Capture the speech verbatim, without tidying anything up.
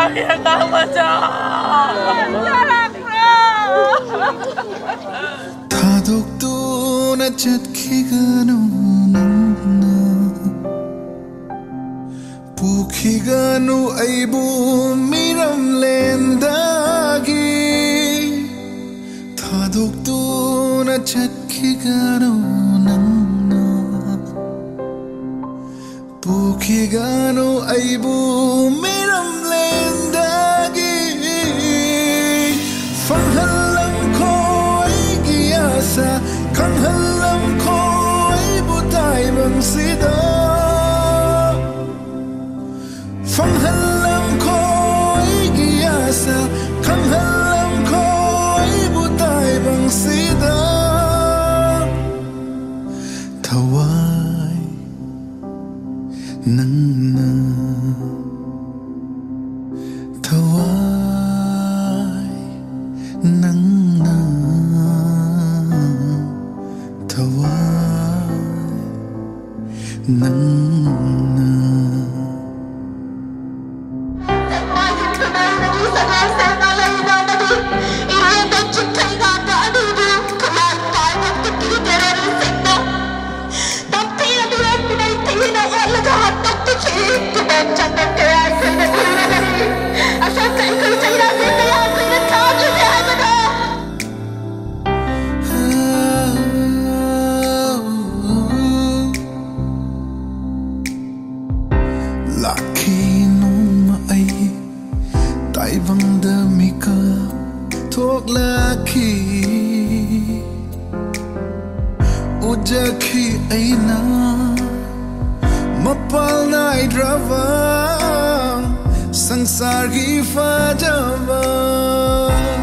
yang kamu jalan Thadok tu na chat khiganu nangna Pukhiganu aibu miram lendagi Thadok tu na chat khiganu nangna Pukhiganu aibu miram lendagi Fanghalam ko aigi asa Kanghalam ko aibu taibang sida Fanghalam ko aigi asa Kanghalam ko aibu taibang sida Thawai nangna Thawai nangna Thawai nangna Laki nung ai tai bang demi ka thok laki ujaki aina mapal nai drava sansar gi fajava